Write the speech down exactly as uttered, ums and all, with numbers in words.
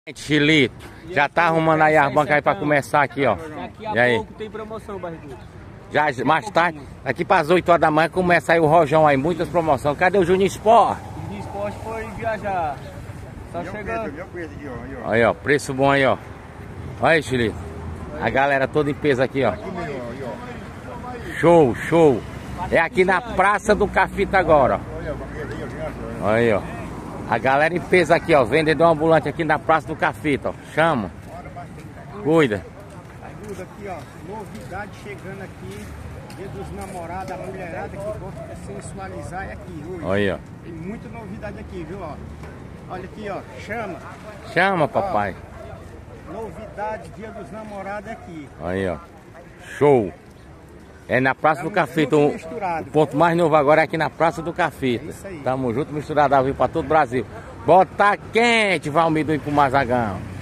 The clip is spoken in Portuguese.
Chilito, já tá arrumando aí as bancas aí pra começar aqui, ó. Daqui a E aí? pouco tem promoção, barrigudo. Já mais tarde, aqui para as oito horas da manhã começa aí o rojão aí, muitas promoções. Cadê o Juninho Sport? O Juninho Sport foi viajar. Só chegando. Aí, ó, preço bom aí, ó. Olha aí, Chilito. A galera toda em peso aqui, ó. Show, show. É aqui na Praça do Cafita agora, ó. Aí, ó. A galera em peso aqui, ó. Vendedor ambulante aqui na Praça do Cafita, ó. Chama. Cuida. Ajuda aqui, ó. Novidade chegando aqui. Dia dos namorados, a mulherada que gosta de sensualizar é aqui hoje. Aí, ó. Tem muita novidade aqui, viu, ó. Olha aqui, ó. Chama. Chama, papai. Ó, novidade, dia dos namorados é aqui. Aí, ó. Show. É na Praça Tamo do Cafita. junto O, misturado. o ponto mais novo agora é aqui na Praça do Cafita. É isso aí. Tamo junto misturado ao vivo pra todo o Brasil. Bota quente, Valmir do Ipo Mazagão.